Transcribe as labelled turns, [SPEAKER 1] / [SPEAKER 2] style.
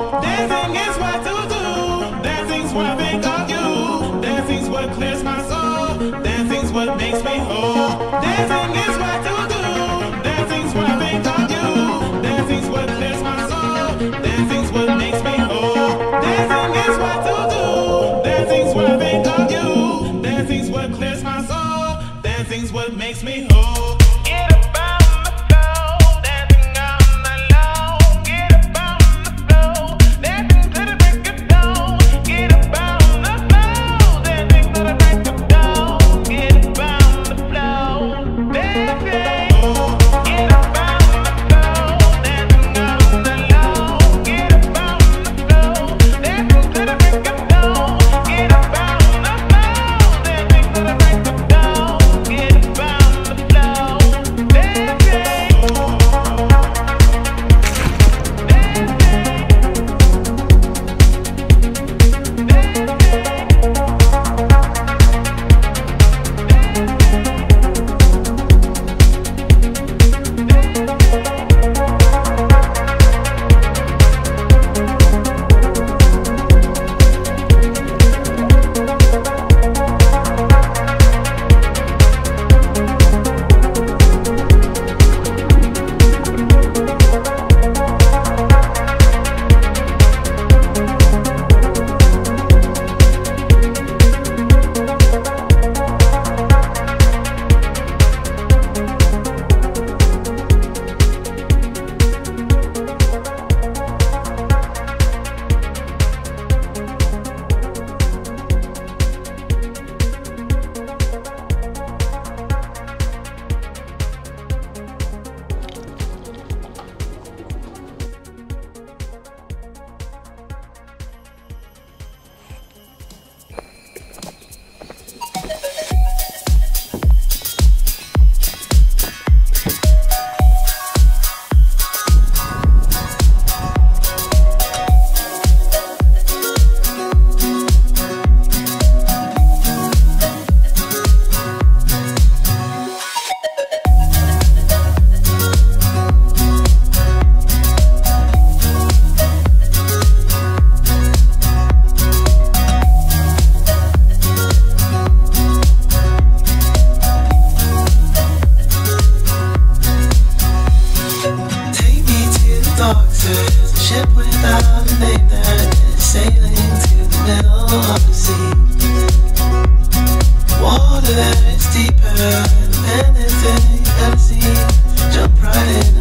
[SPEAKER 1] Dancing is what to do. Dancing's what I think of you. Dancing's what clears my soul. Dancing's what makes me whole. Dancing is what to do. Dancing's what I think of you. Dancing's what clears my soul. Dancing's what makes me whole. Dancing is what to do. Dancing's what I think of you. Dancing's what clears my soul. Dancing's what makes me whole. Get up on the floor, dancing on the low. Get up on the floor, dancing to the break of dawn. Get up on the floor, dancing to the break of dawn. Get up on the floor, dancing. Get up on the floor, dancing on the low. Get up on the floor, dancing to the break of dawn. Get up on the floor, dancing to the break of dawn. Get up on the floor,
[SPEAKER 2] Water that is deeper than anything I've ever seen. Jump right in